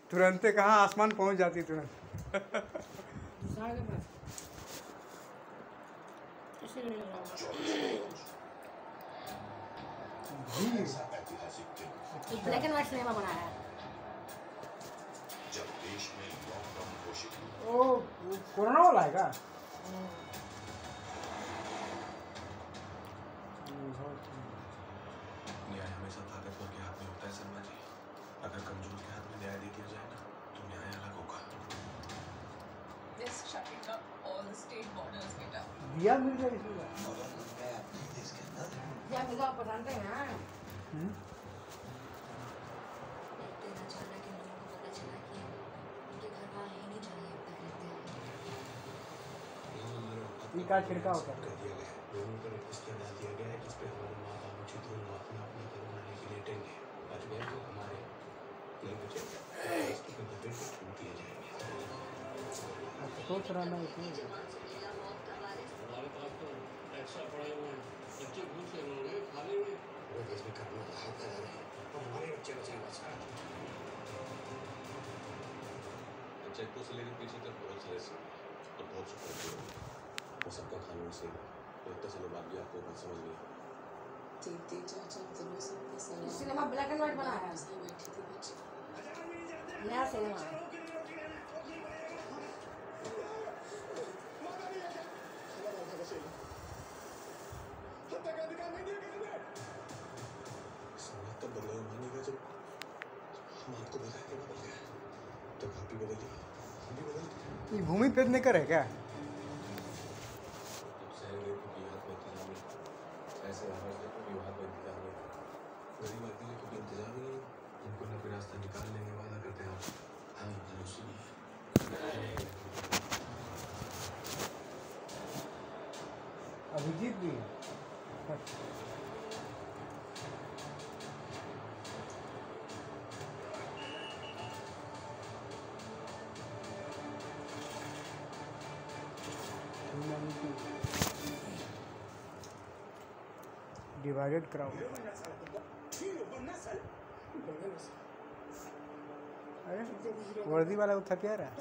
तुरंत कहाँ आसमान पहुंच जाती तुरंत। ब्लैक एंड व्हाइट सिनेमा बना है। जब देश में लॉकडाउन घोषित ओ कोरोना वाला है क्या? न्याय हमेशा ताकतवर के हाथ में होता है शर्मा जी। अगर कमजोर के हाथ में न्याय दे दिया जाए ना तो न्याय अलग होगा। दिया मिल जाए इसमें। क्या मिला पसंद है ना? का छिड़का होता है। दोनों तरफ इसके डाल दिया गया है जिसपे हमारे माता उचित अपना अपना घर बनाने के लिए टेंगे बच गए तो हमारे नहीं बचे इसके डब्बे को छोड़ दिए जाएंगे। सोच रहा ना इसमें हमारे पास तो एक्स्ट्रा पड़े हुए हैं, बच्चे भूख से रोगे खाली हुए वो देश में करना हाथ लगा रहे हैं और हमारे बच्चे बचे बचा चेक से लेकर पीछे तक बहुत सारे और बहुत शुक्रिया वो सबका कानून से इतने सालों बाद भी आपको बात समझ नहीं सिनेमा ब्लैक एंड व्हाइट बना है। नया सिनेमा है। तब बदलाव मानेगा जब हम आपको बताए कि बदल गए तब आप भी बदलिए हम भी बदलते। ये भूमि पेडनेकर है क्या? ऐसे आवाज देखो विवाह को इंतजार नहीं गरीब आदमी को भी इंतजार ही नहीं उनको न कोई रास्ता निकाल लेंगे वादा करते हैं हाँ हेलो सुनिए अभिजीत भी डिवाइडेड क्राउड। अरे वर्दी वाला उठा प्यार है।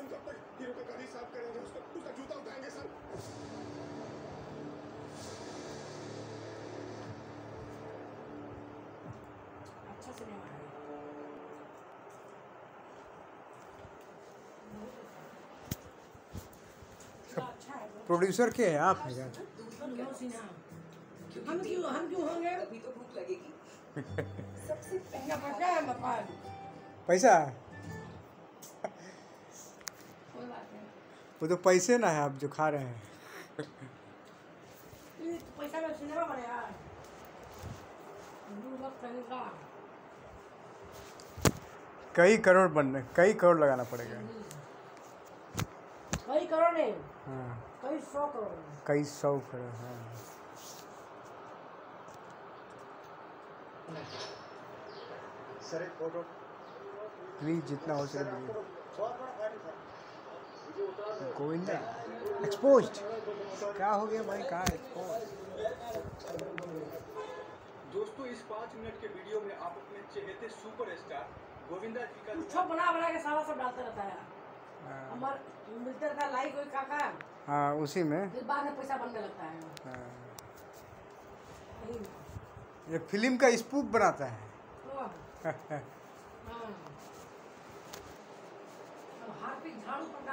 अच्छा सिनेमा है। प्रोड्यूसर के हैं आप? है क्या? हम क्यों होंगे? अभी तो भूख लगेगी। सबसे पहला पैसा है मकान। पैसा कोई बात नहीं। वो तो पैसे ना है आप जो खा रहे हैं। पैसा में सिनेमा बनेगा। कई करोड़ बनने, कई करोड़ लगाना पड़ेगा। कई करोड़ नहीं, हाँ कई 100 करोड़। कई 100 करोड़। हाँ सर एक फोटो प्लीज जितना हो सके। गोविंदा एक्सपोज्ड क्या हो गया भाई? कहाँ एक्सपोज? दोस्तों इस 5 मिनट के वीडियो में आप अपने चहेते सुपरस्टार गोविंदा जी का कुछ बना के सारा सब डालता रहता है। हमारे मिलता रहता है लाइक कोई काका। हाँ उसी में फिर बाद में पैसा बनने लगता है। हाँ। ये फिल्म का स्पूफ बनाता है। हार्पिक झाड़ू